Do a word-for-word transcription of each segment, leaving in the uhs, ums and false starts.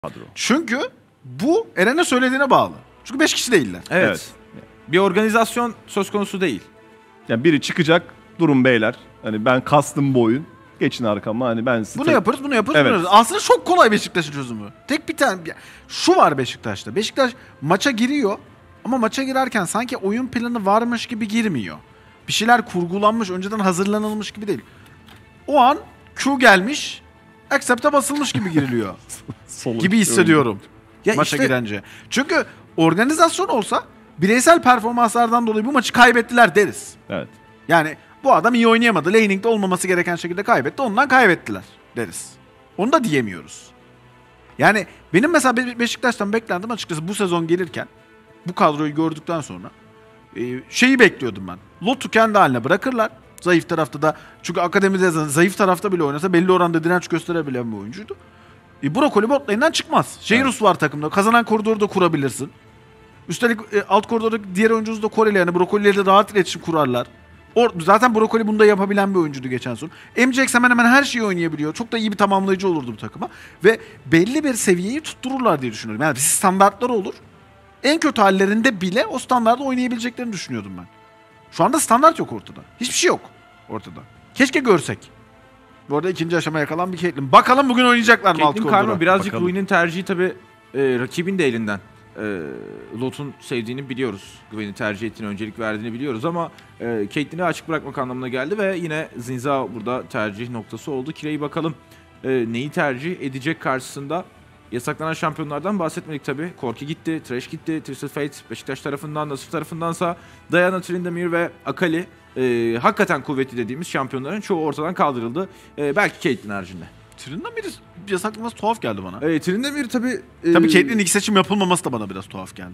kadro. Çünkü bu Eren'e söylediğine bağlı. Çünkü beş kişi değiller. Evet. Evet. Bir organizasyon söz konusu değil. Yani biri çıkacak, durun beyler. Hani ben kastım bu oyun. Geçin arkama, hani ben size... Bunu yaparız, bunu yaparız, Evet. bunu yaparız. Aslında çok kolay Beşiktaş'ın çözümü. Tek bir tane... Şu var Beşiktaş'ta. Beşiktaş maça giriyor ama maça girerken sanki oyun planı varmış gibi girmiyor. Bir şeyler kurgulanmış, önceden hazırlanılmış gibi değil. O an Q gelmiş, accept'e basılmış gibi giriliyor. gibi hissediyorum Ya maça işte- girince. Çünkü organizasyon olsa bireysel performanslardan dolayı bu maçı kaybettiler deriz. Evet. Yani bu adam iyi oynayamadı. Laning'de olmaması gereken şekilde kaybetti. Ondan kaybettiler deriz. Onu da diyemiyoruz. Yani benim mesela Be- Beşiktaş'tan beklentim açıkçası bu sezon gelirken bu kadroyu gördükten sonra e, şeyi bekliyordum ben. Lot'u kendi haline bırakırlar. Zayıf tarafta da, çünkü akademide zayıf tarafta bile oynasa belli oranda direnç gösterebilen bir oyuncuydu. E, Brokoli bot lane'den çıkmaz. Jairus evet. var takımda. Kazanan koridoru da kurabilirsin. Üstelik e, alt koridorda diğer oyuncunuz da Koreli, yani Brokoli'yle de rahat iletişim kurarlar. Or, zaten Brokoli bunu da yapabilen bir oyuncuydu geçen sezon. M J X hemen hemen her şeyi oynayabiliyor. Çok da iyi bir tamamlayıcı olurdu bu takıma. Ve belli bir seviyeyi tuttururlar diye düşünüyorum. Yani bir standartları olur. En kötü hallerinde bile o standartta oynayabileceklerini düşünüyordum ben. Şu anda standart yok ortada. Hiçbir şey yok ortada. Keşke görsek. Bu arada ikinci aşamaya kalan bir Caitlyn. Bakalım bugün oynayacaklar mı alt Caitlyn koridora? Karma birazcık Bakalım. Rui'nin tercihi tabii e, rakibin de elinden. E, Lot'un sevdiğini biliyoruz. Gwen'i tercih ettiğini, öncelik verdiğini biliyoruz ama e, Caitlyn'i açık bırakmak anlamına geldi ve yine Zinza burada tercih noktası oldu. Kire'yi bakalım e, neyi tercih edecek karşısında. Yasaklanan şampiyonlardan bahsetmedik tabii. Corki gitti, Thresh gitti, Twisted Fate Beşiktaş tarafından, Nasır tarafındansa Diana, Tryndamere ve Akali e, hakikaten kuvvetli dediğimiz şampiyonların çoğu ortadan kaldırıldı. E, belki Caitlyn haricinde. Trindamere biri yasaklaması tuhaf geldi bana. E, Tryndamere tabii... E, Tabii Caitlyn'in ilk seçim yapılmaması da bana biraz tuhaf geldi.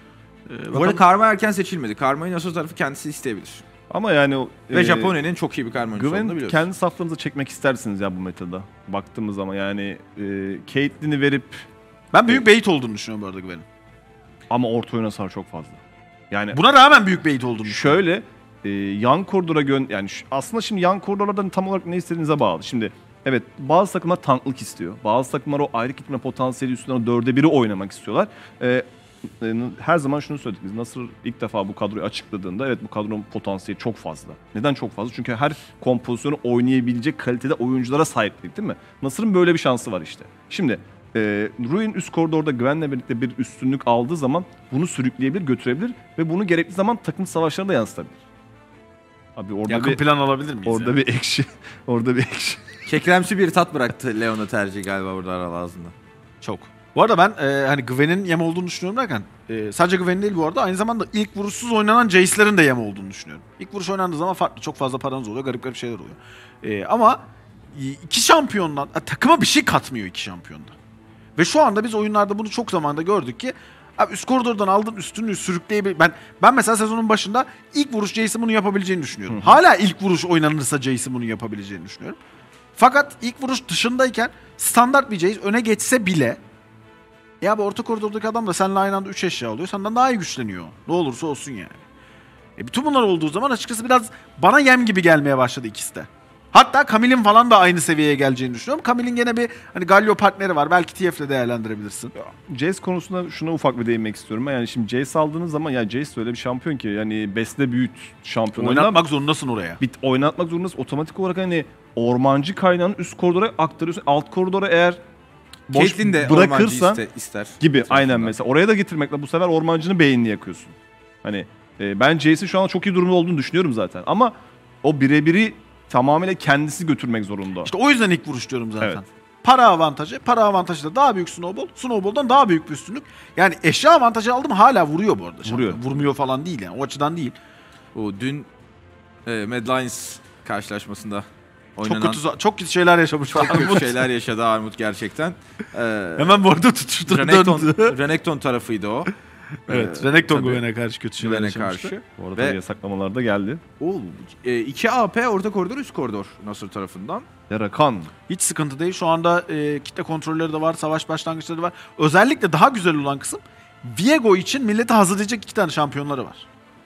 Ee, Bu arada Karma erken seçilmedi. Karma'yı Nasır tarafı kendisi isteyebilir. Ama yani o... Ve e, Japonya'nın çok iyi bir karma oyuncusu olduğunu Gwen biliyoruz. kendi saflarınıza çekmek istersiniz ya bu metada. Baktığımız zaman yani e, Caitlyn'i verip ben büyük bait olduğunu düşünüyorum bu arada Gwen'in. ama orta oyun hasarı çok fazla. Yani Buna rağmen büyük bait olduğunu düşünüyorum. şöyle e, yan koridora gön yani şu- aslında şimdi yan koridorlardan tam olarak ne istediğinize bağlı. Şimdi evet, bazı takımlar tanklık istiyor. Bazı takımlar o ayrı gitme potansiyeli üstünden o dörde biri oynamak istiyorlar. E, e, her zaman şunu söyledik biz. Nasır ilk defa bu kadroyu açıkladığında evet bu kadronun potansiyeli çok fazla. Neden çok fazla? Çünkü her kompozisyonu oynayabilecek kalitede oyunculara sahiplik, değil mi? Nasır'ın böyle bir şansı var işte. Şimdi e, Ruin üst koridorda Gwen'le birlikte bir üstünlük aldığı zaman bunu sürükleyebilir, götürebilir ve bunu gerekli zaman takım savaşlarına da yansıtabilir. Abi orada Yakın bir plan alabilir miyiz? orada yani? bir ekşi, orada bir ekşi. Kekremsi bir tat bıraktı Leon'a tercih galiba burada Aral ağzında. Çok. Bu arada ben e, hani Gwen'in yem olduğunu düşünüyorum derken e, sadece Gwen değil bu arada, aynı zamanda ilk vuruşsuz oynanan Jace'lerin de yem olduğunu düşünüyorum. İlk vuruş oynandığı zaman farklı, çok fazla paranız oluyor, garip garip şeyler oluyor. E, ama iki şampiyondan, a, takıma bir şey katmıyor iki şampiyonda. Ve şu anda biz oyunlarda bunu çok zamanda gördük ki abi üst koridordan aldığın üstünlüğü sürükleyebilir. Ben ben mesela sezonun başında ilk vuruş Jace'in bunu yapabileceğini düşünüyorum. Hı hı. Hala ilk vuruş oynanırsa Jace'in bunu yapabileceğini düşünüyorum. Fakat ilk vuruş dışındayken standart bir Jace öne geçse bile ya bu orta koridordaki adam da seninle aynı anda üç eşya oluyor. Senden daha iyi güçleniyor. Ne olursa olsun yani. E bütün bunlar olduğu zaman açıkçası biraz bana yem gibi gelmeye başladı ikisi de. Hatta Camille'in falan da aynı seviyeye geleceğini düşünüyorum. Camille'in gene bir hani Galio partneri var. Belki T F'le değerlendirebilirsin. Jace konusunda şuna ufak bir değinmek istiyorum. Yani şimdi Jace aldığınız zaman ya Jace öyle bir şampiyon ki yani besle büyüt şampiyonlarından Oynatmak zorundasın oraya. bit oynatmak zorundasın. Otomatik olarak hani ormancı kaynağını üst koridora aktarıyorsun. Alt koridora eğer boş Caitlyn de bırakırsan iste, ister. gibi Etrafında. aynen mesela. Oraya da getirmekle bu sefer ormancının beynini yakıyorsun. Hani e, ben Jace'in şu an çok iyi durumda olduğunu düşünüyorum zaten. Ama o birebiri tamamıyla kendisi götürmek zorunda. İşte o yüzden ilk vuruş diyorum zaten. Evet. Para avantajı, para avantajı da daha büyük Snowball. Snowball'dan daha büyük bir üstünlük. Yani eşya avantajı aldım, hala vuruyor bu arada. Vuruyor. Vurmuyor falan değil yani, o açıdan değil. O dün e, Mad Lions karşılaşmasında oynanan Çok kötü, çok kötü şeyler yaşamış çok falan. kötü şeyler yaşadı Armut gerçekten. E, Hemen bu arada tutuştu, Renekton, döndü. Renekton tarafıydı o. Evet, Ee, Renekton tabii. Gwen'e karşı kötü şeyler Gwen'e yaşamıştı. karşı. Bu arada Ve- yasaklamalar da geldi. O e, iki A P orta koridor üst koridor Nasır tarafından. Ya Rakan. Hiç sıkıntı değil. Şu anda e, kitle kontrolleri de var, savaş başlangıçları var. Özellikle daha güzel olan kısım, Viego için milleti hazırlayacak iki tane şampiyonları var.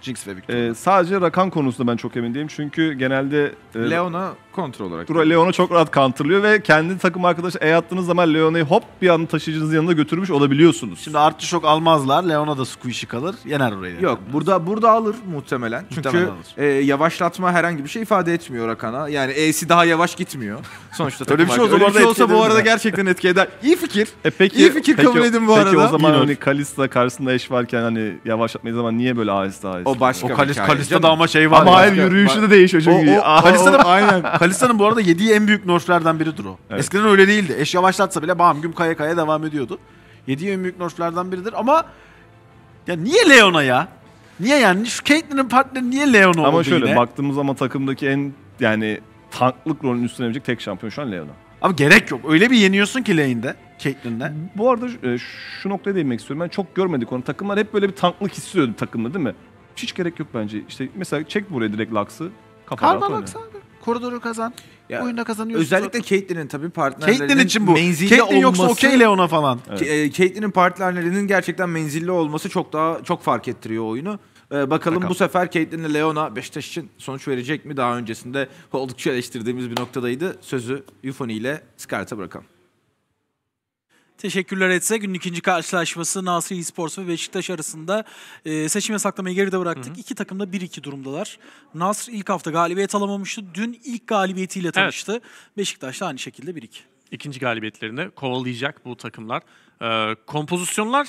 Jinx ve Victor. Ee, sadece Rakan konusunda ben çok emin değilim. Çünkü genelde e, Leona kontrol olarak. Dura Leon'a çok rahat counterlıyor ve kendi takım arkadaşı E attığınız zaman Leona'yı hop bir anda taşıyıcınızın yanına götürmüş olabiliyorsunuz. Şimdi artı şok almazlar. Leona da squishy kalır. Yener orayı. Yok, burada burada alır muhtemelen. Çünkü Muhtemelen alır. e, yavaşlatma herhangi bir şey ifade etmiyor Rakan'a. Yani E'si daha yavaş gitmiyor. Sonuçta Öyle bir şey takım olsa arkadaşı- bu arada Öyle bir şey olsa etki bu eder arada mi? gerçekten etki eder. İyi fikir. E peki, İyi fikir, peki, kabul edin bu peki arada. o zaman Minor. hani Kalista karşısında eş varken hani yavaşlatmayı zaman niye böyle aheste aheste? O başka O bir Kalis, hikaye Kalista'da canım. ama şey var Ama ya. hayır başka- yürüyüşü ba- de değişiyor O, çünkü. o, Ah, Kalista'nın, o- aynen. Kalista'nın bu arada yediği en büyük nerflerden biridir o. Evet. Eskiden öyle değildi. Eş yavaşlatsa bile bam güm kaya kaya devam ediyordu. Yediği en büyük nerflerden biridir ama ya niye Leona ya? Niye yani? Şu Caitlyn'in partneri niye Leona oldu Ama şöyle yine? baktığımız zaman takımdaki en yani tanklık rolünü üstlenebilecek tek şampiyon şu an Leona. Ama gerek yok. Öyle bir yeniyorsun ki lane'de Caitlyn'le. Bu arada e, şu noktaya değinmek istiyorum. Ben çok görmedik onu. Takımlar hep böyle bir tanklık istiyordu takımda değil mi? Hiç gerek yok bence. İşte mesela çek buraya direkt Lux'ı. Kafa rahat oyna. Karma abi. Koridoru kazan. Ya, Oyunda kazanıyorsun. Özellikle Caitlyn'in tabii partnerlerinin Caitlyn için bu. menzilli Caitlyn yoksa olması- okey Leona falan. Evet. Ke- e, Caitlyn'in partnerlerinin gerçekten menzilli olması çok daha çok fark ettiriyor oyunu. Ee, bakalım Bakalım. bu sefer Caitlyn'le Leona Beşiktaş için sonuç verecek mi? Daha öncesinde oldukça eleştirdiğimiz bir noktadaydı. Sözü Euphony ile Scarlett'a bırakalım. Teşekkürler etse. Günün ikinci karşılaşması Nasri Esports ve Beşiktaş arasında e, seçim yasaklamayı geride bıraktık. Hı hı. İki takım da bir iki durumdalar. Nasr ilk hafta galibiyet alamamıştı. Dün ilk galibiyetiyle tanıştı. Evet. Beşiktaş da aynı şekilde bir iki. İkinci galibiyetlerini kovalayacak bu takımlar. Ee, kompozisyonlar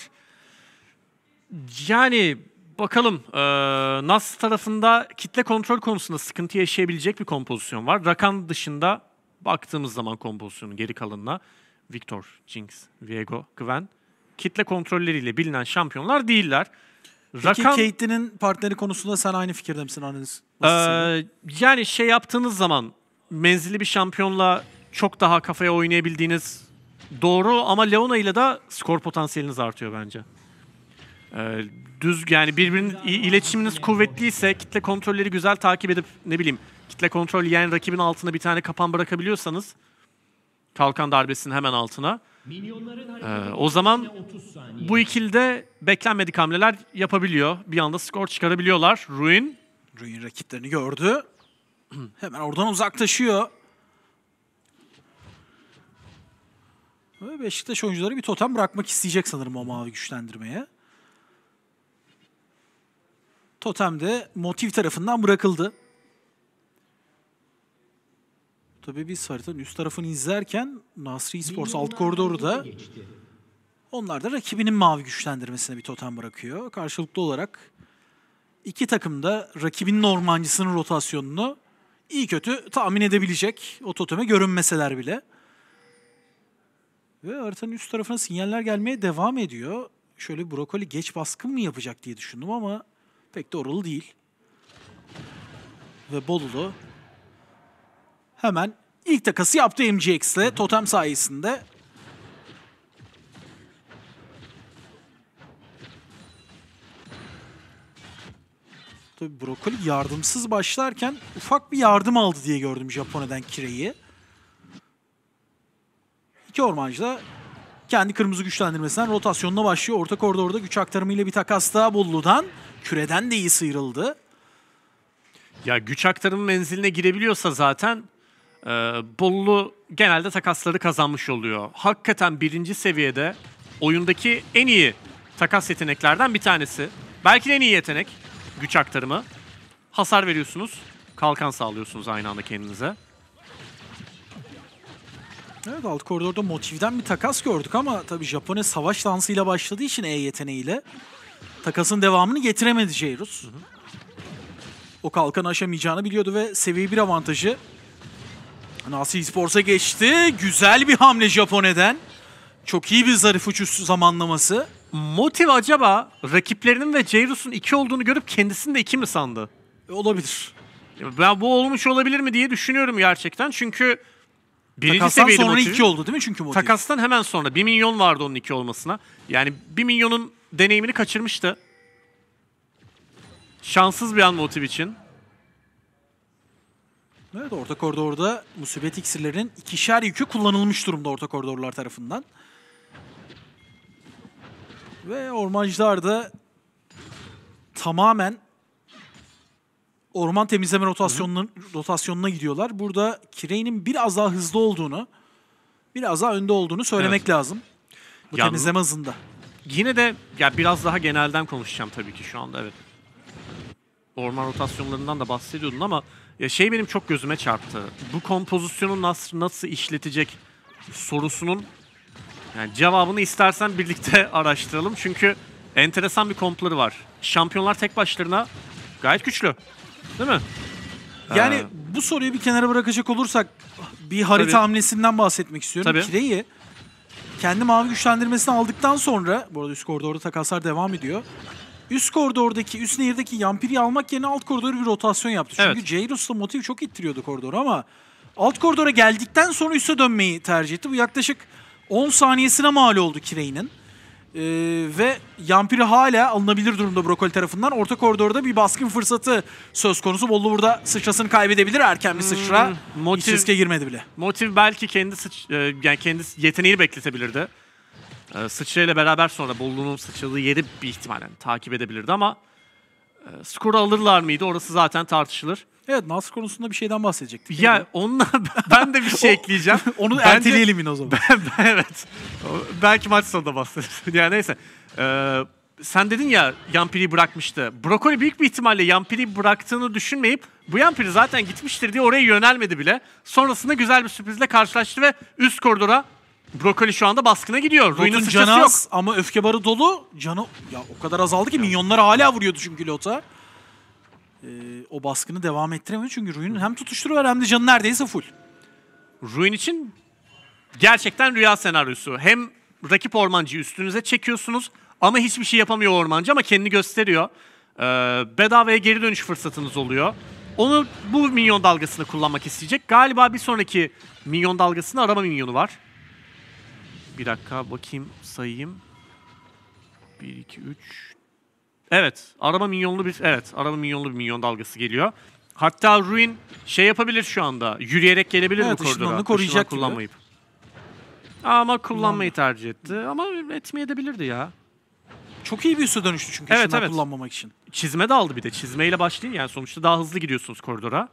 yani bakalım e, Nasr tarafında kitle kontrol konusunda sıkıntı yaşayabilecek bir kompozisyon var. Rakan dışında baktığımız zaman kompozisyonun geri kalanına Victor, Jinx, Viego, Gwen kitle kontrolleriyle bilinen şampiyonlar değiller. Peki Rakan, Caitlyn'in partneri konusunda sen aynı fikirde misin analiz? Ee, yani şey yaptığınız zaman menzilli bir şampiyonla çok daha kafaya oynayabildiğiniz doğru ama Leona ile de skor potansiyeliniz artıyor bence. Ee, düz yani birbirinin i- iletişiminiz kuvvetliyse kitle kontrolleri güzel takip edip ne bileyim kitle kontrol yani rakibin altına bir tane kapan bırakabiliyorsanız kalkan darbesinin hemen altına ee, o zaman bu ikilide beklenmedik hamleler yapabiliyor. Bir anda skor çıkarabiliyorlar. Ruin Ruin rakiplerini gördü. Hemen oradan uzaklaşıyor. Ve Beşiktaş oyuncuları bir totem bırakmak isteyecek sanırım o mavi güçlendirmeye. Totem de motiv tarafından bırakıldı. Tabii biz haritanın üst tarafını izlerken Nasri Esports alt koridoru da onlar da rakibinin mavi güçlendirmesine bir totem bırakıyor. Karşılıklı olarak iki takım da rakibinin ormancısının rotasyonunu iyi kötü tahmin edebilecek. O toteme görünmeseler bile. Ve haritanın üst tarafına sinyaller gelmeye devam ediyor. Şöyle Brokoli geç baskın mı yapacak diye düşündüm ama pek doğru değil. Ve Bolulu hemen ilk takası yaptı M G X ile totem sayesinde. Tabii Brokoli yardımsız başlarken ufak bir yardım aldı diye gördüm Japonya'dan Kire'yi. İki ormancı da kendi kırmızı güçlendirmesinden rotasyonuna başlıyor. Orta koridorda güç aktarımıyla bir takas daha Bollu'dan. Küreden de iyi sıyrıldı. ya güç aktarımı menziline girebiliyorsa zaten e, Bollu genelde takasları kazanmış oluyor. Hakikaten birinci seviyede oyundaki en iyi takas yeteneklerden bir tanesi. Belki de en iyi yetenek güç aktarımı. Hasar veriyorsunuz, kalkan sağlıyorsunuz aynı anda kendinize. Evet, alt koridorda motivden bir takas gördük ama tabii Japonya savaş dansıyla başladığı için E yeteneğiyle takasın devamını getiremedi Jairus. Hı hı. O kalkanı aşamayacağını biliyordu ve seviye bir avantajı Nasri Esports'a geçti. Güzel bir hamle Japonya'dan. Çok iyi bir zarif uçuş zamanlaması. Motiv acaba rakiplerinin ve Jairus'un iki olduğunu görüp kendisini de iki mi sandı? E, olabilir. Ben bu olmuş olabilir mi diye düşünüyorum gerçekten çünkü birinci Takastan seviyede sonra motivi. iki oldu değil mi çünkü motiv? Takastan hemen sonra bir milyon vardı onun iki olmasına. Yani bir milyonun deneyimini kaçırmıştı. Şanssız bir an motiv için. Evet, orta koridorda musibet iksirlerinin ikişer yükü kullanılmış durumda orta koridorlar tarafından. Ve ormancılar da tamamen orman temizleme rotasyonuna, rotasyonuna gidiyorlar. Burada Kirey'nin biraz daha hızlı olduğunu, biraz daha önde olduğunu söylemek Evet. lazım. Bu Yalnız- temizleme hızında. Yine de ya biraz daha genelden konuşacağım tabii ki şu anda, evet. Orman rotasyonlarından da bahsediyordun ama ya şey benim çok gözüme çarptı. Bu kompozisyonu nasıl nasıl işletecek sorusunun yani cevabını istersen birlikte araştıralım. Çünkü enteresan bir kompları var. Şampiyonlar tek başlarına gayet güçlü. Değil mi? Yani Ee, bu soruyu bir kenara bırakacak olursak bir harita Tabii. hamlesinden bahsetmek istiyorum. Tabii. Kirey'i kendi mavi güçlendirmesini aldıktan sonra, bu arada üst koridorda takaslar devam ediyor. Üst koridordaki, üst nehirdeki Yampiri'yi almak yerine alt koridora bir rotasyon yaptı. Çünkü Evet. Jairus'la Motiv çok ittiriyordu koridoru ama alt koridora geldikten sonra üste dönmeyi tercih etti. Bu yaklaşık on saniyesine mal oldu Kirey'nin. Ee, ve Yampiri hala alınabilir durumda Brokoli tarafından. Orta koridorda bir baskın fırsatı söz konusu. Bollu burada sıçrasını kaybedebilir. Erken bir sıçra. Hmm, motiv- Hiç riske girmedi bile. Motiv belki kendi sıç, e, yani kendi yeteneğini bekletebilirdi. E, sıçrayla beraber sonra Bollu'nun sıçradığı yeri bir ihtimalle takip edebilirdi ama e, skoru alırlar mıydı? Orası zaten tartışılır. Evet, Nasr konusunda bir şeyden bahsedecektik. Ya onunla ben de bir şey ekleyeceğim. Onu Bence- erteleyelim yine o zaman. Evet. O- Belki maç sonunda bahsederiz. Yani neyse. Ee, sen dedin ya Yampiri'yi bırakmıştı. Brokoli büyük bir ihtimalle Yampiri'yi bıraktığını düşünmeyip bu Yampiri zaten gitmiştir diye oraya yönelmedi bile. Sonrasında güzel bir sürprizle karşılaştı ve üst koridora Brokoli şu anda baskına gidiyor. Ruin'in Lot'un sıçrası canı yok. az ama öfke barı dolu. Canı ya o kadar azaldı ki minyonlar hala vuruyordu çünkü Lot'a. Ee, o baskını devam ettiremiyor çünkü Ruin'in hem tutuşturu var hem de canı neredeyse full. Ruin için gerçekten rüya senaryosu. Hem rakip ormancıyı üstünüze çekiyorsunuz ama hiçbir şey yapamıyor ormancı ama kendini gösteriyor. Ee, bedavaya geri dönüş fırsatınız oluyor. Onu bu minyon dalgasını kullanmak isteyecek. Galiba bir sonraki minyon dalgasında arama minyonu var. Bir dakika bakayım sayayım. bir, iki, üç. Evet, arama minyonlu bir evet, arama minyonlu bir minyon dalgası geliyor. Hatta Ruin şey yapabilir şu anda. Yürüyerek gelebilir Evet, bu koridora. ışınlanını koruyacak Işınlan gibi. kullanmayıp. Ama kullanmayı tercih etti. Ama etmeyebilirdi ya. Çok iyi bir üste dönüştü çünkü Evet, ışından evet. kullanmamak için. Çizme de aldı bir de. Çizmeyle başlayın yani sonuçta daha hızlı gidiyorsunuz koridora.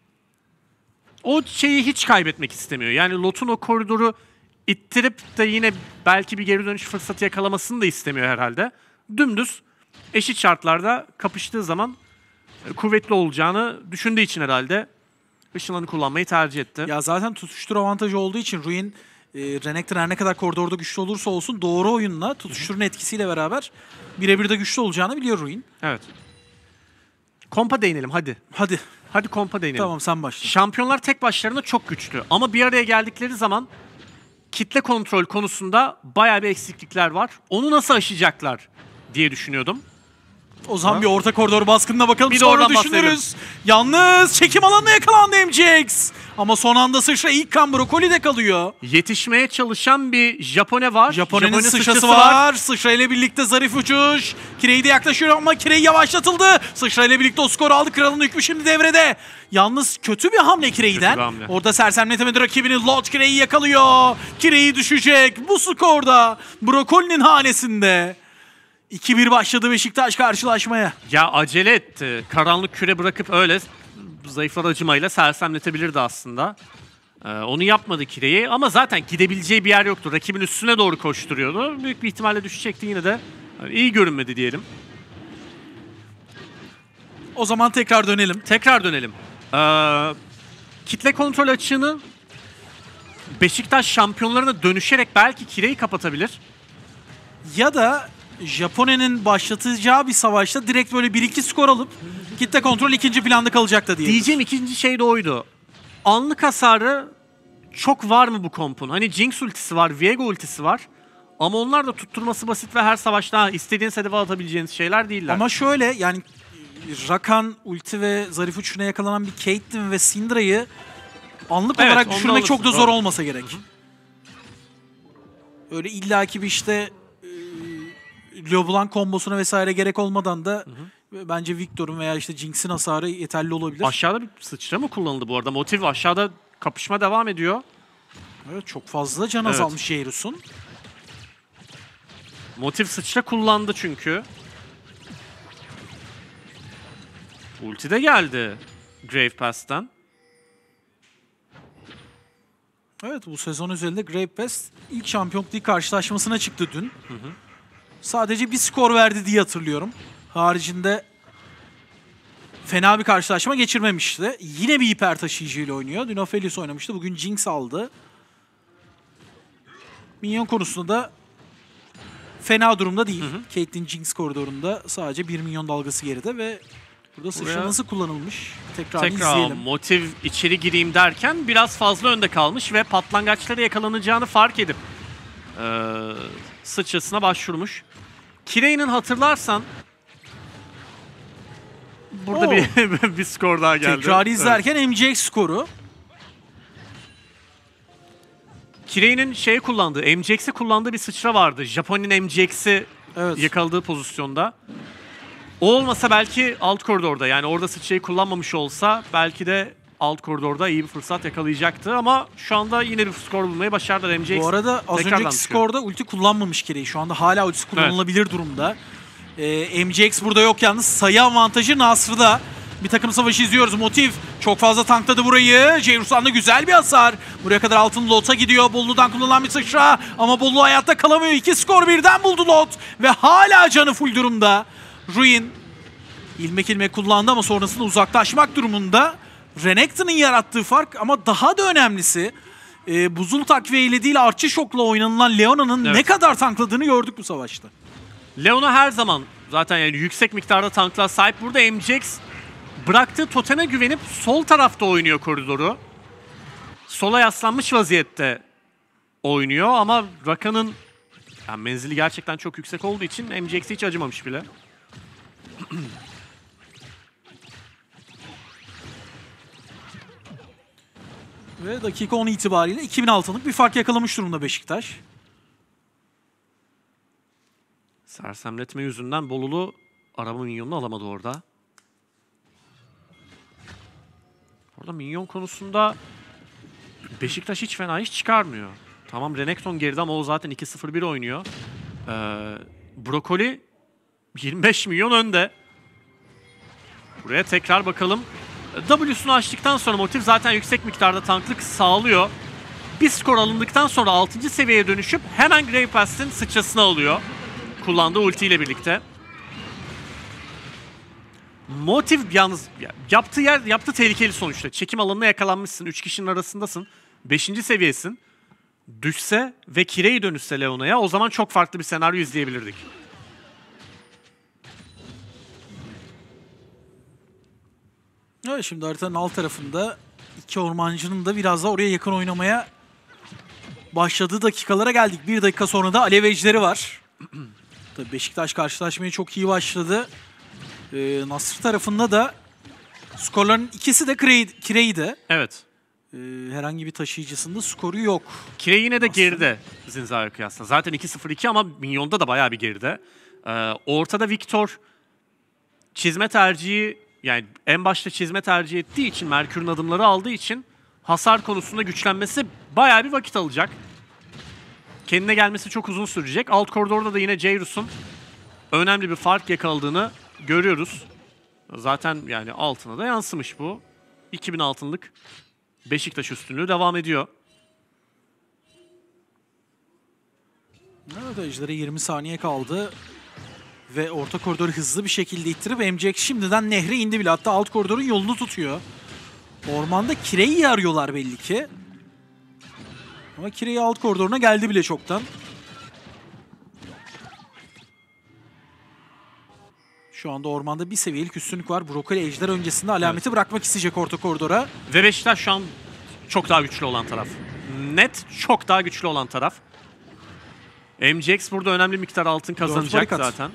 O şeyi hiç kaybetmek istemiyor. Yani Lot'un o koridoru ittirip de yine belki bir geri dönüş fırsatı yakalamasını da istemiyor herhalde. Dümdüz eşit şartlarda kapıştığı zaman e, kuvvetli olacağını düşündüğü için herhalde ışınlanı kullanmayı tercih etti. Ya zaten tutuştur avantajı olduğu için Ruin e, Renekton her ne kadar koridorda güçlü olursa olsun doğru oyunla tutuşturun etkisiyle beraber birebir de güçlü olacağını biliyor Ruin. Evet. Kompa değinelim hadi. Hadi Hadi kompa değinelim. tamam sen başla. Şampiyonlar tek başlarına çok güçlü ama bir araya geldikleri zaman kitle kontrol konusunda bayağı bir eksiklikler var. Onu nasıl aşacaklar diye düşünüyordum. O zaman bir orta koridor baskınına bakalım Bir de sonra oradan düşünürüz. Yalnız çekim alanına yakalandı M J X. Ama son anda sıçra ilk kan Brokoli'de kalıyor. Yetişmeye çalışan bir Japone var. Japone'nin Japone sıçrası var. Sıçra ile birlikte zarif uçuş. Kirey de yaklaşıyor ama Kirey yavaşlatıldı. Sıçra ile birlikte o skoru aldı. Kralın hükmü şimdi devrede. Yalnız kötü bir hamle Kirey'den. Kötü bir hamle. Orada sersemletemedi rakibini. Lot Kirey'i yakalıyor. Kirey düşecek. Bu skorda Brokoli'nin hanesinde. iki bir başladı Beşiktaş karşılaşmaya. Ya acele etti. Karanlık küre bırakıp öyle zayıflar acımayla sersemletebilirdi aslında. Ee, onu yapmadı Kire'yi ama zaten gidebileceği bir yer yoktu. Rakibin üstüne doğru koşturuyordu. Büyük bir ihtimalle düşecekti yine de. Yani iyi görünmedi diyelim. O zaman tekrar dönelim. Tekrar dönelim. Ee, kitle kontrol açığını Beşiktaş şampiyonlarına dönüşerek belki Kire'yi kapatabilir. Ya da Japone'nin başlatacağı bir savaşta direkt böyle bir iki skor alıp kitle kontrol ikinci planda kalacak da diye. Diyeceğim ikinci şey de oydu. Anlık hasarı çok var mı bu kompun? Hani Jinx ultisi var, Viego ultisi var. Ama onlar da tutturması basit ve her savaşta istediğiniz hedefe atabileceğiniz şeyler değiller. Ama şöyle yani Rakan ulti ve zarif uçuşuna yakalanan bir Caitlyn ve Syndra'yı anlık Evet, olarak onu da düşürmek alırsın, çok da zor doğru. olmasa gerek. Öyle illaki bir işte e, LeBlanc kombosuna vesaire gerek olmadan da bence Victor'un veya işte Jinx'in hasarı yeterli olabilir. Aşağıda bir sıçra mı kullanıldı bu arada? Motiv aşağıda kapışma devam ediyor. Evet, çok fazla can Evet. azalmış Jairus'un. Motiv sıçra kullandı çünkü. Ulti de geldi Grave Pass'tan. Evet, bu sezon özelinde Grave Pass ilk Şampiyonluk Ligi karşılaşmasına çıktı dün. Hı hı. Sadece bir skor verdi diye hatırlıyorum. Haricinde fena bir karşılaşma geçirmemişti. Yine bir hiper taşıyıcıyla oynuyor. Dün Aphelios oynamıştı. Bugün Jinx aldı. Minyon konusunda da fena durumda değil. Hı hı. Caitlyn Jinx koridorunda sadece bir milyon dalgası geride ve burada sıçra nasıl kullanılmış? Tekrar izleyelim. Motiv içeri gireyim derken biraz fazla önde kalmış ve patlangaçlara yakalanacağını fark edip ee, sıçrasına başvurmuş. Kirey'nin hatırlarsan burada bir, bir skor daha geldi. Tekrar izlerken evet. M G X skoru. Kirey'nin şey kullandığı, M G X'i kullandığı bir sıçra vardı. Japon'un M G X'i evet. yakaladığı pozisyonda. O olmasa belki alt koridorda, yani orada sıçrayı kullanmamış olsa belki de alt koridorda iyi bir fırsat yakalayacaktı ama şu anda yine bir skor bulmayı başardılar. M G X bu arada az önceki çıkıyor. Skorda ulti kullanmamış Kirey. Şu anda hala ultisi kullanılabilir evet. durumda. Ee, M G X burada yok yalnız. Sayı avantajı Nasr'da. Bir takım savaşı izliyoruz. Motiv çok fazla tankladı burayı. Jairus'tan da güzel bir hasar. Buraya kadar altın Lot'a gidiyor. Bollu'dan kullanılan bir sıçra. Ama Bollu hayatta kalamıyor. İki skor birden buldu Lot. Ve hala canı full durumda. Ruin ilmek ilmek kullandı ama sonrasında uzaklaşmak durumunda. Renekton'un yarattığı fark ama daha da önemlisi e, buzul takviyeyle değil artçı şokla oynanılan Leona'nın evet. ne kadar tankladığını gördük bu savaşta. Leona her zaman zaten yani yüksek miktarda tanklar sahip. Burada M G X bıraktığı toteme güvenip sol tarafta oynuyor koridoru. Sola yaslanmış vaziyette oynuyor ama Raka'nın yani menzili gerçekten çok yüksek olduğu için M G X'e hiç acımamış bile. Ve dakika on itibariyle iki bin altınlık bir fark yakalamış durumda Beşiktaş. Sersemletme yüzünden Bolulu arama minyonunu alamadı orada. Orada minyon konusunda Beşiktaş hiç fena iş çıkarmıyor. Tamam Renekton geride ama o zaten iki sıfır bir oynuyor. Ee, Brokoli yirmi beş milyon önde. Buraya tekrar bakalım. W'sunu açtıktan sonra Motiv zaten yüksek miktarda tanklık sağlıyor. Bir skor alındıktan sonra altıncı seviyeye dönüşüp hemen Grave Pass'in sıçrasını alıyor. Kullandığı ultiyle birlikte. Motiv yalnız yaptığı yer yaptığı tehlikeli sonuçta. Çekim alanına yakalanmışsın. Üç kişinin arasındasın. Beşinci seviyesin. Düşse ve Kirey dönüşse Leona'ya o zaman çok farklı bir senaryo izleyebilirdik. Evet, şimdi haritanın alt tarafında iki ormancının da biraz daha oraya yakın oynamaya başladığı dakikalara geldik. Bir dakika sonra da Alev Ejderi var. Tabii Beşiktaş karşılaşmaya çok iyi başladı. Ee, Nasr tarafında da skorların ikisi de Kirey'de. Evet. Ee, herhangi bir taşıyıcısında skoru yok. Kirey yine de geride Zinza'ya kıyasla. Zaten iki sıfır iki ama minyonda da bayağı bir geride. Ee, ortada Victor çizme tercihi, yani en başta çizme tercih ettiği için, Merkür'ün adımları aldığı için hasar konusunda güçlenmesi bayağı bir vakit alacak. Kendine gelmesi çok uzun sürecek. Alt koridorda da yine Jairus'un önemli bir fark yakaladığını görüyoruz. Zaten yani altına da yansımış bu. iki bin altınlık Beşiktaş üstünlüğü devam ediyor. Evet, Ejder'e yirmi saniye kaldı. Ve orta koridoru hızlı bir şekilde ittirip M G X şimdiden nehre indi bile. Hatta alt koridorun yolunu tutuyor. Ormanda Kirey'i arıyorlar belli ki. Ama Kirey alt koridoruna geldi bile çoktan. Şu anda ormanda bir seviyelik üstünlük var. Brokoli Ejder öncesinde alameti evet. bırakmak isteyecek orta koridora. Ve Beşiktaş şu an çok daha güçlü olan taraf. Net çok daha güçlü olan taraf. M G X burada önemli miktar altın kazanacak zaten.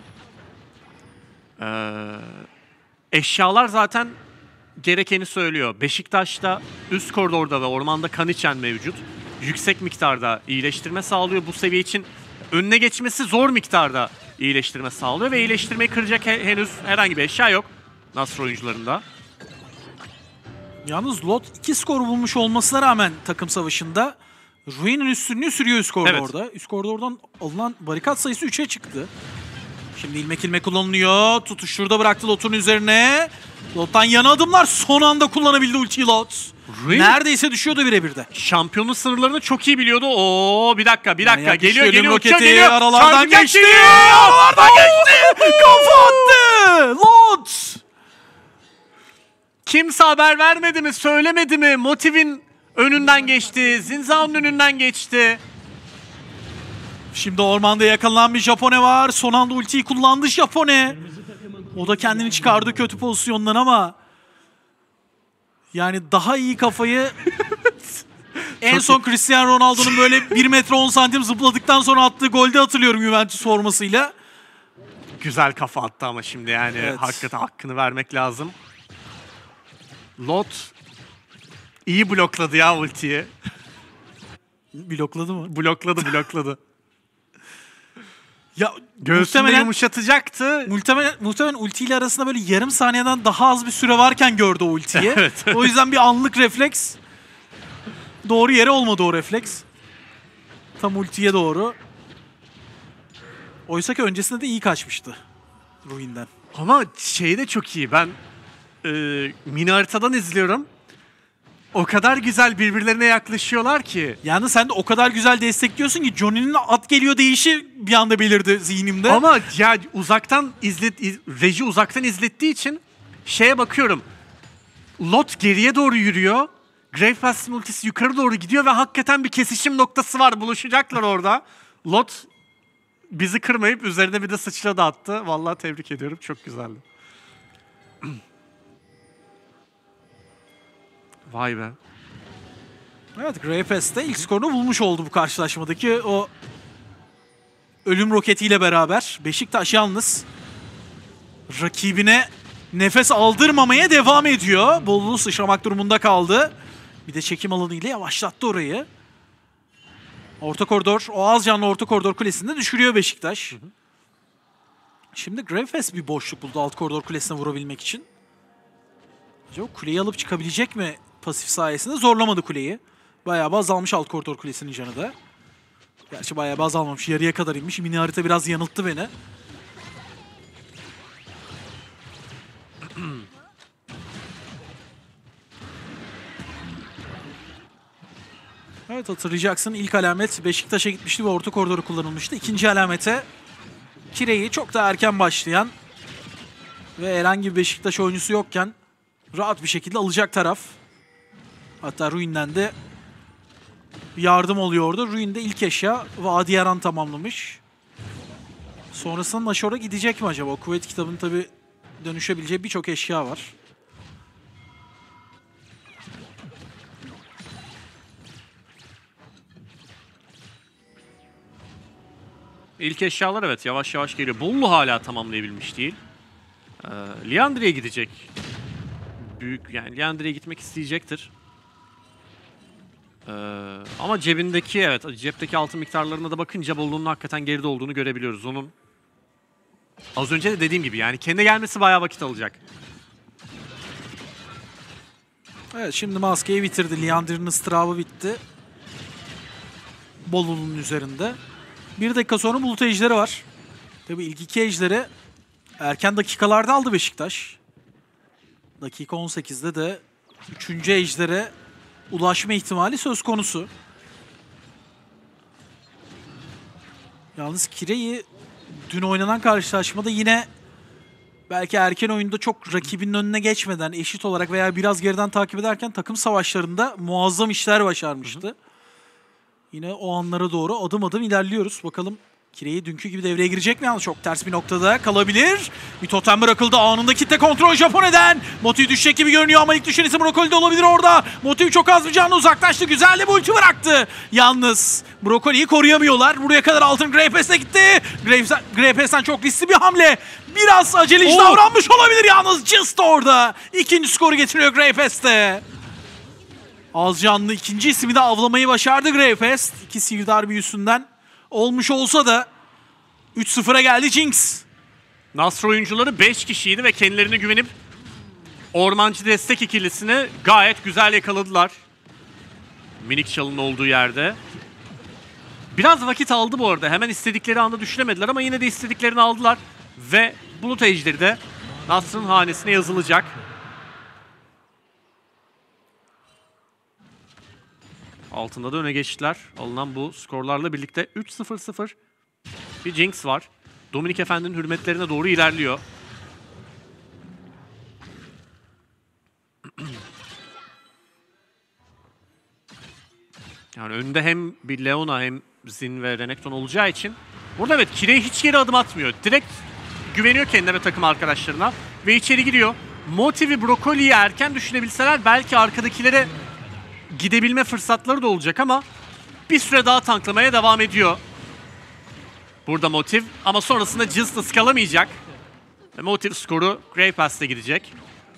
Ee, eşyalar zaten gerekeni söylüyor. Beşiktaş'ta üst koridorda ve ormanda kan içen mevcut. Yüksek miktarda iyileştirme sağlıyor. Bu seviye için önüne geçmesi zor miktarda iyileştirme sağlıyor ve iyileştirmeyi kıracak he henüz herhangi bir eşya yok Nasr oyuncularında. Yalnız Lot iki skor bulmuş olmasına rağmen takım savaşında Ruin'in üstünlüğü sürüyor üst koridorda. Evet. Üst koridordan alınan barikat sayısı üçe çıktı. Şimdi ilmek ilmek kullanılıyor. Tutuş şurada bıraktı Lot'un üzerine. Lot'tan yana adımlar, son anda kullanabildi ultiyi Lot. Ruin Neredeyse düşüyordu birebir de. şampiyonun sınırlarını çok iyi biliyordu. Oo bir dakika bir dakika Manyak geliyor düşüyor, geliyor roketi uçuyor geliyor. aralardan Çarpacak geçti. geliyor. Aralardan geçti. Kafa attı. Lot. Kimse haber vermedi mi, söylemedi mi? Motiv'in önünden geçti, Zinzao'nun önünden geçti. Şimdi ormanda yakalanan bir Japone var. Son anda ultiyi kullandı Japone. O da kendini çıkardı kötü pozisyondan ama yani daha iyi kafayı en son Cristiano Ronaldo'nun böyle bir metre on santim zıpladıktan sonra attığı golde hatırlıyorum Juventus formasıyla. Güzel kafa attı ama şimdi yani Evet. hakikaten hakkını vermek lazım. Lot iyi blokladı ya ultiyi. Blokladı mı? Blokladı blokladı. Ya Göğsünde muhtemelen, yumuşatacaktı. muhtemelen, muhtemelen ultiyle arasında böyle yarım saniyeden daha az bir süre varken gördü o ultiyi. Evet. O yüzden bir anlık refleks. Doğru yere olmadı o refleks. Tam ultiye doğru. Oysa ki öncesinde de iyi kaçmıştı Ruin'den. Ama şey de çok iyi. Ben e, mini haritadan izliyorum. O kadar güzel birbirlerine yaklaşıyorlar ki. Yani sen de o kadar güzel destekliyorsun ki Johnny'nin at geliyor deyişi bir anda belirdi zihnimde. Ama ya uzaktan izlet, iz- reji uzaktan izlettiği için şeye bakıyorum. Lot geriye doğru yürüyor. Grave Pass'ın ultisi yukarı doğru gidiyor ve hakikaten bir kesişim noktası var. Buluşacaklar orada. Lot bizi kırmayıp üzerine bir de sıçradı attı. Vallahi tebrik ediyorum. Çok güzeldi. Vay be. Evet, Grey Pass de ilk skorunu bulmuş oldu bu karşılaşmadaki o ölüm roketiyle beraber. Beşiktaş yalnız rakibine nefes aldırmamaya devam ediyor. Bolluğu sıçramak durumunda kaldı. Bir de çekim alanı ile yavaşlattı orayı. Orta koridor, o az canlı orta koridor kulesinde düşürüyor Beşiktaş. Hı hı. Şimdi Greyfest bir boşluk buldu alt koridor kulesine vurabilmek için. Acaba kuleyi alıp çıkabilecek mi pasif sayesinde? Zorlamadı kuleyi. Bayağı bir azalmış alt koridor kulesinin canı da. Gerçi bayağı bir azalmamış. Yarıya kadar inmiş. Mini harita biraz yanılttı beni. Evet, hatırlayacaksın ilk alamet Beşiktaş'a gitmişti ve orta koridoru kullanılmıştı. İkinci alamete Kire'yi çok daha erken başlayan ve herhangi bir Beşiktaş oyuncusu yokken rahat bir şekilde alacak taraf. Hatta Ruin'den de yardım oluyordu. Ruin'de ilk eşya Vadi Yaran tamamlamış. Sonrasında Nashor'a gidecek mi acaba? Kuvvet kitabının tabi dönüşebileceği birçok eşya var. İlk eşyalar evet yavaş yavaş geliyor. Bollu hala tamamlayabilmiş değil. Ee, Liandry'e gidecek. Büyük yani Liandry'e gitmek isteyecektir. Ee, ama cebindeki evet cepteki altın miktarlarına da bakınca Bollu'nun hakikaten geride olduğunu görebiliyoruz. Onun az önce de dediğim gibi yani kendi gelmesi bayağı vakit alacak. Evet, şimdi maskeyi bitirdi. Liandry'nin ıstırabı bitti. Bollu'nun üzerinde. Bir dakika sonra Bulut Ejderi var. Tabii ilk iki ejderi erken dakikalarda aldı Beşiktaş. Dakika on sekizde de üçüncü ejdere ulaşma ihtimali söz konusu. Yalnız Kire'yi dün oynanan karşılaşmada yine belki erken oyunda çok rakibinin önüne geçmeden eşit olarak veya biraz geriden takip ederken takım savaşlarında muazzam işler başarmıştı. Hı hı. Yine o anlara doğru adım adım ilerliyoruz. Bakalım Kire'yi dünkü gibi devreye girecek mi? Yalnız çok ters bir noktada kalabilir. Bir totem bırakıldı. Anında kitle kontrol Japone'den. Motiv düşecek gibi görünüyor ama ilk düşen isim Brokoli de olabilir orada. Motiv çok az bir canlı uzaklaştı. Güzel de bir ulti bıraktı. Yalnız Brokoli'yi koruyamıyorlar. Buraya kadar altın Greyfest'e gitti. Greyfest'ten çok riskli bir hamle. Biraz aceleci Oo. davranmış olabilir yalnız. Just orada. İkinci skoru getiriyor Greyfest'e. Az canlı ikinci ismi de avlamayı başardı Greyfest. İki Sirdar büyüsünden olmuş olsa da üç sıfıra geldi Jinx. Nasr oyuncuları beş kişiydi ve kendilerine güvenip ormancı destek ikilisini gayet güzel yakaladılar. Minik çalının olduğu yerde. Biraz vakit aldı bu arada. Hemen istedikleri anda düşüremediler ama yine de istediklerini aldılar. Ve Bulut Ejderi de Nasr'ın hanesine yazılacak. Altında da öne geçtiler. Alınan bu skorlarla birlikte üç sıfır sıfır bir Jinx var. Dominik Efendi'nin hürmetlerine doğru ilerliyor. Yani önünde hem bir Leona hem Zin ve Renekton olacağı için burada evet Kirey hiç geri adım atmıyor. Direkt güveniyor kendine ve takım arkadaşlarına ve içeri giriyor. Motive'i Brokoli'yi erken düşünebilseler belki arkadakilere gidebilme fırsatları da olacak ama bir süre daha tanklamaya devam ediyor. Burada Motive ama sonrasında Justice kalamayacak. Ve Motive skoru Grey Pass'te gidecek.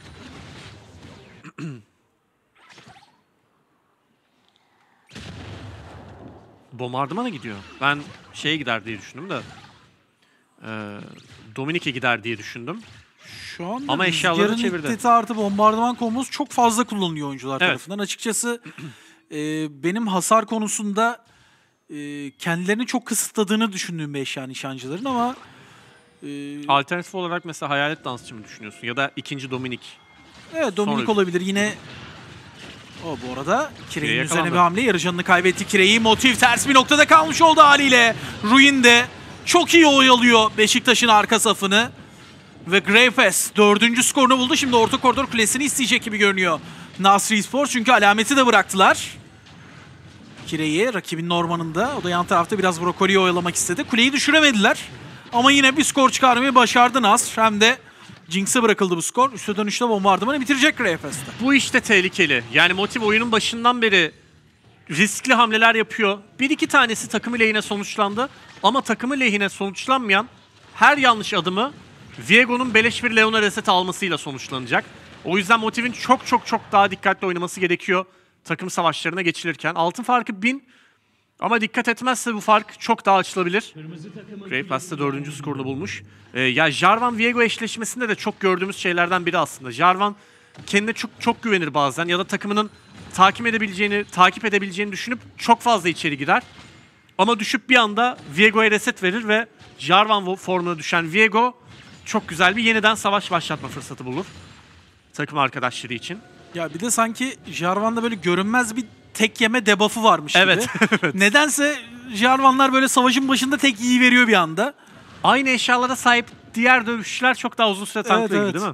Bombardımana gidiyor. Ben şeye gider diye düşündüm de. Ee, Dominik'e gider diye düşündüm. Şu anda Ama eşyaları rüzgarın çevirdi. iddeti artı bombardıman kombosu çok fazla kullanılıyor oyuncular Evet. tarafından. Açıkçası e, benim hasar konusunda e, kendilerini çok kısıtladığını düşündüğüm bir eşya nişancıların ama e, Alternatif olarak mesela Hayalet Dansçı mı düşünüyorsun? Ya da ikinci Dominik. evet Dominik Sonra- olabilir. Yine o bu arada Kirey'in Kirey üzerine yakalandı. bir hamle. Yarı canını kaybetti Kirey'i. Motiv ters bir noktada kalmış oldu haliyle. Ruin de çok iyi oyalıyor Beşiktaş'ın arka safını. Ve Greyfest dördüncü skorunu buldu. Şimdi orta koridor kulesini isteyecek gibi görünüyor Nasri Esports. Çünkü alameti de bıraktılar. Kirey'i rakibinin ormanında. O da yan tarafta biraz Brokoli'yi oyalamak istedi. Kuleyi düşüremediler. Ama yine bir skor çıkarmayı başardı Nasr. Hem de Jinx'e bırakıldı bu skor. Üste dönüşte bombardımanı bitirecek Greyfest'te. Bu işte tehlikeli. Yani Motive oyunun başından beri riskli hamleler yapıyor. Bir iki tanesi takımı lehine sonuçlandı. Ama takımı lehine sonuçlanmayan her yanlış adımı Viego'nun beleş bir Leona reset almasıyla sonuçlanacak. O yüzden Motive'in çok çok çok daha dikkatli oynaması gerekiyor takım savaşlarına geçilirken. Altın farkı bin ama dikkat etmezse bu fark çok daha açılabilir. Grey Pass'te dördüncü skorunu bulmuş. Ee, ya Jarvan-Viego eşleşmesinde de çok gördüğümüz şeylerden biri aslında. Jarvan kendine çok çok güvenir bazen ya da takımının takip edebileceğini, takip edebileceğini düşünüp çok fazla içeri girer. Ama düşüp bir anda Viego'ya reset verir ve Jarvan formuna düşen Viego çok güzel bir yeniden savaş başlatma fırsatı bulur takım arkadaşları için. Ya bir de sanki Jarvan'da böyle görünmez bir tek yeme debuff'ı varmış Evet, gibi. Nedense Jarvanlar böyle savaşın başında tek iyi veriyor bir anda. Aynı eşyalara sahip diğer dövüşçüler çok daha uzun süre tanklıyor Evet, gibi evet. değil mi?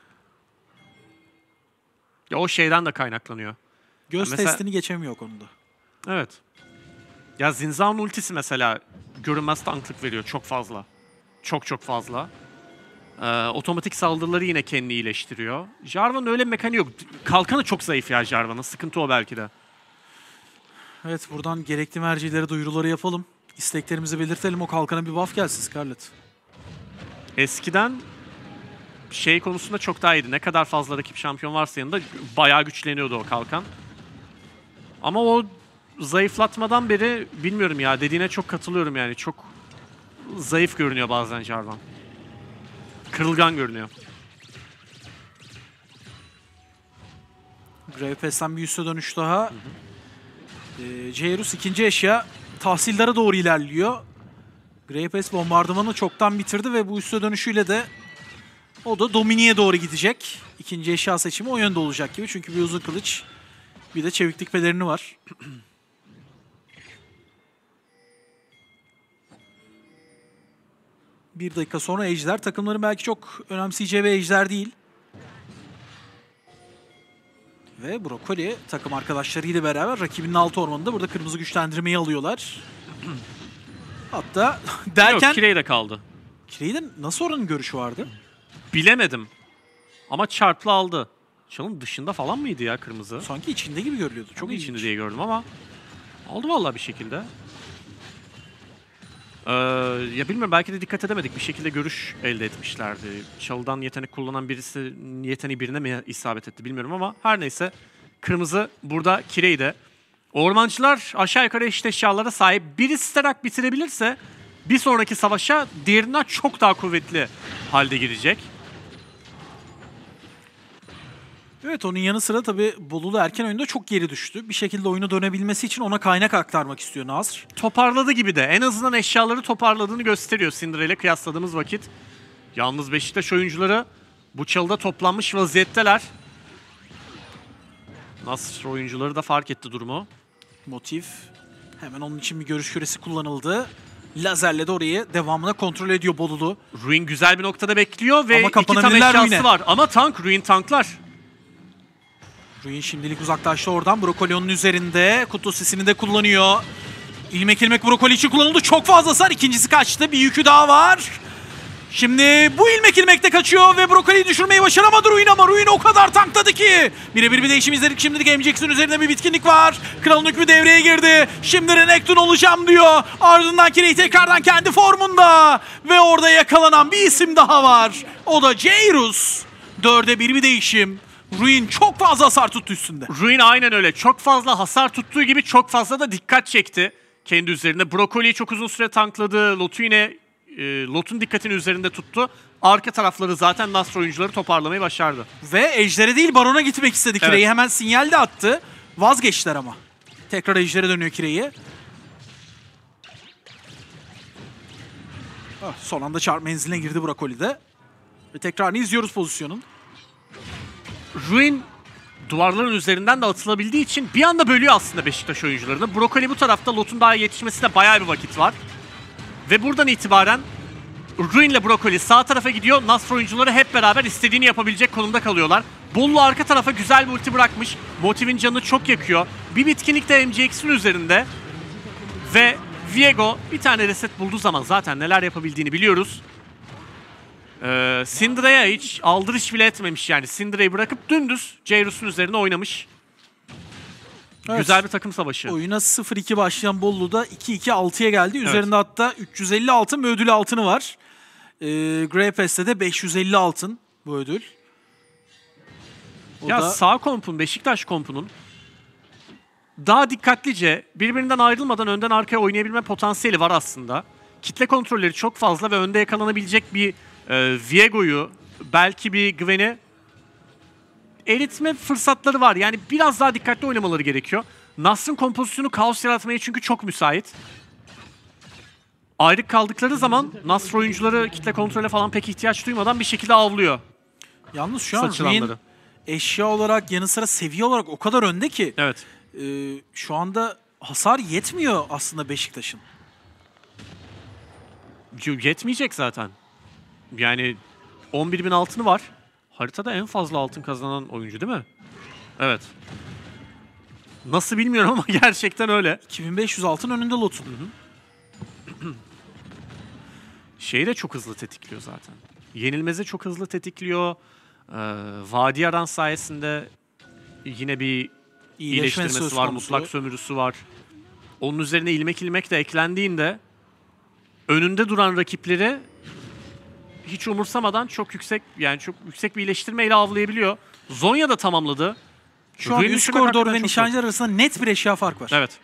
Ya o şeyden de kaynaklanıyor. Göz Mesela- testini geçemiyor o konuda. Evet. Ya Zinzao'nun ultisi mesela görünmez tanklık veriyor çok fazla. Çok çok fazla. Ee, otomatik saldırıları yine kendini iyileştiriyor. Jarvan'ın öyle bir mekaniği yok. Kalkanı çok zayıf ya Jarvan'ın. Sıkıntı o belki de. Evet buradan gerekli mercilere duyuruları yapalım. İsteklerimizi belirtelim. O kalkana bir buff gelsin Scarlet. Eskiden şey konusunda çok daha iyiydi. Ne kadar fazla rakip şampiyon varsa yanında bayağı güçleniyordu o kalkan. Ama o zayıflatmadan beri bilmiyorum ya, dediğine çok katılıyorum yani. Çok zayıf görünüyor bazen Jarvan. Kırılgan görünüyor. Grey Pass'ten bir üste dönüş daha. Ee, Jairus ikinci eşya tahsillere doğru ilerliyor. Grey Pass bombardımanı çoktan bitirdi ve bu üste dönüşüyle de o da Dominik'e doğru gidecek. İkinci eşya seçimi o yönde olacak gibi. Çünkü bir uzun kılıç, bir de çeviklik pelerini var. Bir dakika sonra Ejder. Takımların belki çok önemseyeceği bir Ejder değil. Ve Brokoli takım arkadaşlarıyla beraber rakibinin alt ormanında burada kırmızı güçlendirmeyi alıyorlar. Hatta derken... Yok, Kirey de kaldı. Kirey'den nasıl oranın görüşü vardı? Bilemedim. Ama çarplı aldı. Çalın dışında falan mıydı ya kırmızı? Sanki içinde gibi görülüyordu. Çok Çok ilginç. içinde diye gördüm ama aldı vallahi bir şekilde. Ee, ya bilmiyorum, belki de dikkat edemedik. Bir şekilde görüş elde etmişlerdi. Çalıdan yetenek kullanan birisi yeteneği birine mi isabet etti bilmiyorum ama her neyse. Kırmızı burada Kirey'de. Ormancılar aşağı yukarı eşit eşyalara sahip. Biri Sterak bitirebilirse bir sonraki savaşa diğerinden çok daha kuvvetli halde girecek. Evet, onun yanı sıra tabii Bolulu erken oyunda çok geri düştü. Bir şekilde oyuna dönebilmesi için ona kaynak aktarmak istiyor Nasr. Toparladı gibi de. En azından eşyaları toparladığını gösteriyor Syndra ile kıyasladığımız vakit. Yalnız Beşiktaş oyuncuları bu çalıda toplanmış vaziyetteler. Nasr oyuncuları da fark etti durumu. Motiv. Hemen onun için bir görüş küresi kullanıldı. Lazerle de orayı devamına kontrol ediyor Bolulu. Ruin güzel bir noktada bekliyor ve Ama iki tam kapanabilirler eşyası Ruin'e. var. Ama tank, Ruin tanklar. Ruin şimdilik uzaklaştı oradan. Brokolion'un üzerinde. Kutu sisini de kullanıyor. İlmek ilmek Brokoli için kullanıldı. Çok fazla hasar. İkincisi kaçtı. Bir yükü daha var. Şimdi bu ilmek ilmekte kaçıyor ve Brokoli'yi düşürmeyi başaramadı Ruin ama Ruin o kadar tankladı ki. Birebir bir değişim izledik. Şimdilik M J X'in üzerinde bir bitkinlik var. Kralın hükmü devreye girdi. Şimdi Renekton olacağım diyor. Ardından Kirei tekrardan kendi formunda. Ve orada yakalanan bir isim daha var. O da Jairus. Dörde bir bir değişim. Ruin çok fazla hasar tuttu üstünde. Ruin aynen öyle. Çok fazla hasar tuttuğu gibi çok fazla da dikkat çekti kendi üzerine. Brokoli'yi çok uzun süre tankladı. Lot'u yine e, Lot'un dikkatini üzerinde tuttu. Arka tarafları zaten Nasr oyuncuları toparlamayı başardı. Ve Ejder'e değil Baron'a gitmek istedi. Evet. Kirei hemen sinyal de attı. Vazgeçtiler ama. Tekrar Ejder'e dönüyor Kirei. Ah, son anda çarp menziline girdi Brokoli'de. Ve tekrarını izliyoruz pozisyonun. Ruin duvarların üzerinden de atılabildiği için bir anda bölüyor aslında Beşiktaş oyuncularını. Brokoli bu tarafta, Lot'un daha yetişmesine bayağı bir vakit var. Ve buradan itibaren Ruin ile Brokoli sağ tarafa gidiyor. Nasr oyuncuları hep beraber istediğini yapabilecek konumda kalıyorlar. Bollu arka tarafa güzel bir ulti bırakmış. Motiv'in canını çok yakıyor. Bir bitkinlik de M J X'in üzerinde. Ve Viego bir tane reset bulduğu zaman zaten neler yapabildiğini biliyoruz. Ee, Syndra'ya hiç aldırış bile etmemiş yani. Syndra'yı bırakıp dümdüz Jairus'un üzerine oynamış. Evet. Güzel bir takım savaşı. Oyuna sıfır iki başlayan Bollu'da iki iki altıya geldi. Üzerinde evet. Hatta üç yüz elli altın ve ödül altını var. Ee, Grey Pass'te de beş yüz elli altın bu ödül. O ya da... sağ kompun, Beşiktaş kompunun daha dikkatlice birbirinden ayrılmadan önden arkaya oynayabilme potansiyeli var aslında. Kitle kontrolleri çok fazla ve önde yakalanabilecek bir e, Viego'yu, belki bir Gwen'i eritme fırsatları var. Yani biraz daha dikkatli oynamaları gerekiyor. Nasr'ın kompozisyonu kaos yaratmaya çünkü çok müsait. Ayrık kaldıkları zaman Nasr oyuncuları kitle kontrole falan pek ihtiyaç duymadan bir şekilde avlıyor. Yalnız şu an Ruin eşya olarak yanı sıra seviye olarak o kadar önde ki. Evet. E, şu anda hasar yetmiyor aslında Beşiktaş'ın. Yetmeyecek zaten. Yani on bir bin altını var. Haritada en fazla altın kazanan oyuncu değil mi? Evet. Nasıl bilmiyorum ama gerçekten öyle. iki bin beş yüz altın önünde Lot'un. Şeyi de çok hızlı tetikliyor zaten. Yenilmezi çok hızlı tetikliyor. Ee, Vadi Aran sayesinde yine bir iyileştirmesi var. Mutlak sömürüsü var. Onun üzerine ilmek ilmek de eklendiğinde önünde duran rakipleri hiç umursamadan çok yüksek, yani çok yüksek bir iyileştirmeyle avlayabiliyor. Zonya da tamamladı. Şu an üst koridor ve nişancılar arasında net bir eşya fark var. Evet.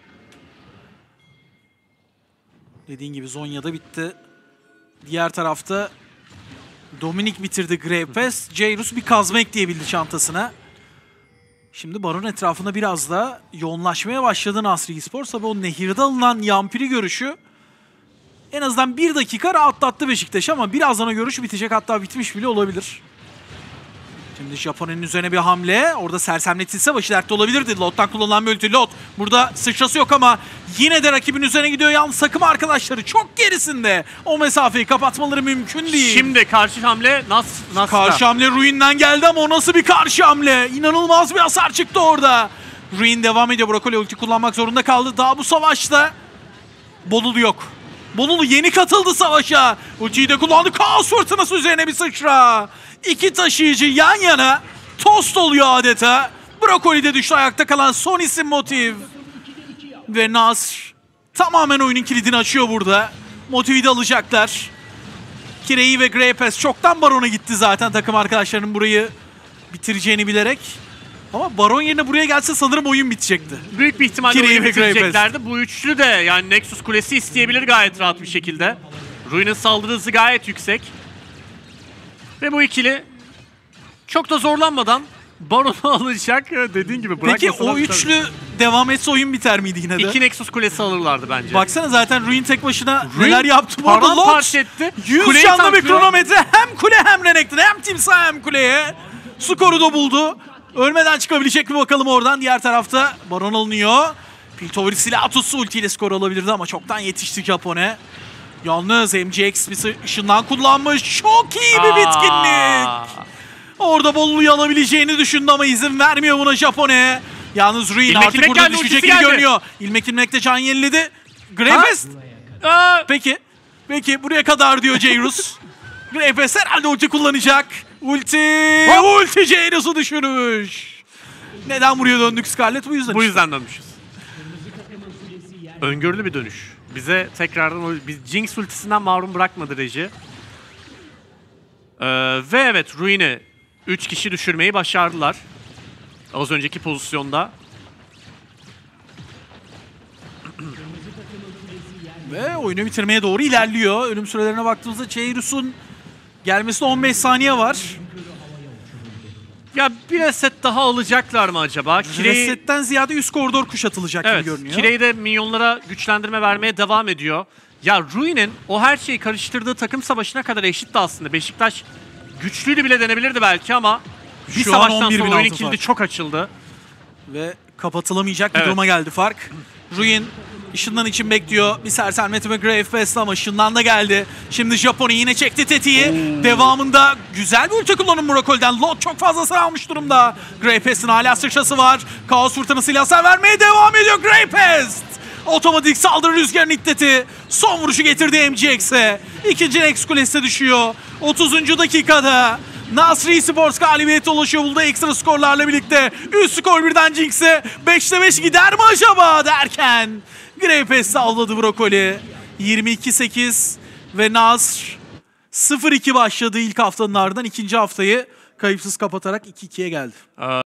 Dediğin gibi Zonya'da bitti. Diğer tarafta Dominik bitirdi Grey Pass. Jairus bir kazma ekleyebildi çantasına. Şimdi Baron etrafında biraz da yoğunlaşmaya başladı Nasr Esports. Tabi o nehirde alınan yampiri görüşü en azından bir dakika rahatlattı Beşiktaş ama birazdan o görüş bitecek, hatta bitmiş bile olabilir. Şimdi Japon'un üzerine bir hamle. Orada sersemletilse başı dertte olabilirdi. Lot'tan kullanılan bir ulti. Lot burada sıçrası yok ama yine de rakibin üzerine gidiyor. Yalnız takım arkadaşları çok gerisinde. O mesafeyi kapatmaları mümkün değil. Şimdi karşı hamle Nas Nasr'a. Karşı hamle Ruin'den geldi ama o nasıl bir karşı hamle? İnanılmaz bir hasar çıktı orada. Ruin devam ediyor. Brokoli ulti kullanmak zorunda kaldı. Daha bu savaşta Bolulu yok. Bolulu yeni katıldı savaşa. Ultiyi de kullandı. Kaos fırtınası üzerine bir sıçra. İki taşıyıcı yan yana tost oluyor adeta. Brokoli'de düştü, ayakta kalan son isim Motiv. Ve Nasr tamamen oyunun kilidini açıyor burada. Motiv'i de alacaklar. Kirei ve Grey Pass çoktan Baron'a gitti zaten, takım arkadaşlarının burayı bitireceğini bilerek. Ama Baron yerine buraya gelse sanırım oyun bitecekti. Büyük bir ihtimalle oyun bitireceklerdi. Bu üçlü de yani Nexus Kulesi isteyebilir gayet rahat bir şekilde. Ruin'in saldırı hızı gayet yüksek. Ve bu ikili çok da zorlanmadan Baron'u alacak. Dediğin gibi peki o üçlü devam etse oyun biter miydi yine de? İki Nexus kulesi alırlardı bence. Baksana zaten Ruin tek başına Ruin neler yaptı bu arada. Lot paramparça etti. yüz Kuleyi canlı bir tanklıyor. kronometre hem kule hem Renekton hem Timsah hem kuleye. Skoru da buldu. Ölmeden çıkabilecek mi bakalım oradan. Diğer tarafta Baron alınıyor. Piltover silah tutsa ultiyle skor alabilirdi ama çoktan yetişti Japone. Yalnız M G X bir ışından kullanmış. Çok iyi bir Aa. bitkinlik. Orada Bollu'yu alabileceğini düşündü ama izin vermiyor buna Japone. Yalnız Ruin İlmek artık İlmek burada geldi, düşecek ultisi gibi geldi. görünüyor. İlmek İlmek de can yeniledi. Greyfest. Aa, Peki. Peki buraya kadar diyor Jairus. Greyfest herhalde ulti kullanacak. Ulti. Ulti Jairus'u düşürmüş. Neden buraya döndük Scarlet? Bu yüzden. bu işte. yüzden dönmüşüz. Öngörülü bir dönüş. Bize tekrardan o biz Jinx ultisinden mahrum bırakmadı Reji. Ee, ve evet Ruin'i üç kişi düşürmeyi başardılar. Az önceki pozisyonda. Ve oyunu bitirmeye doğru ilerliyor. Ölüm sürelerine baktığımızda Jairus'un gelmesine on beş saniye var. Ya bir reset daha alacaklar mı acaba? Kireyi, Reset'ten ziyade üst koridor kuşatılacak evet, gibi görünüyor. Kireyi de minyonlara güçlendirme vermeye devam ediyor. Ya Ruin'in o her şeyi karıştırdığı takım savaşına kadar eşitti aslında. Beşiktaş güçlüydü bile denebilirdi belki ama bir Şu an savaştan on bir bin sonra oyunun altı kilidi fark. çok açıldı. Ve kapatılamayacak bir Evet. duruma geldi fark. Ruin ışından için bekliyor. Bir sersemletme Greyfest ama ışından da geldi. Şimdi Japone yine çekti tetiği. Devamında güzel bir ulti kullanım Murakol'den. Lot çok fazla hasar almış durumda. Greyfest'in hala sıçrası var. Kaos fırtınasıyla hasar vermeye devam ediyor Greyfest. Otomatik saldırı rüzgarın iddeti. Son vuruşu getirdi M G X'e. İkinci Nex kulesi düşüyor. otuzuncu dakikada Nasri Esports galibiyete ulaşıyor buldu ekstra skorlarla birlikte. Üst skor birden Jinx'e. beşte beş gider mi acaba derken Greyfest savladı Brokoli. yirmi iki sekiz ve Nasr sıfır iki başladı ilk haftanın ardından ikinci haftayı kayıpsız kapatarak iki ikiye geldi.